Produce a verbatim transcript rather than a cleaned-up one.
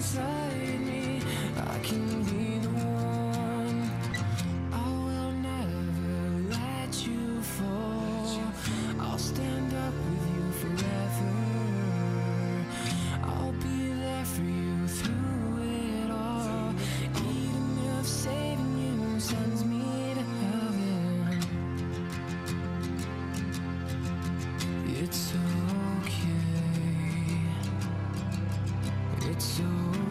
inside me, I can be the one. I will never let you fall. I'll stand up with you forever. I'll be there for you through it all, even if saving you sends me to heaven. It's okay. It's okay.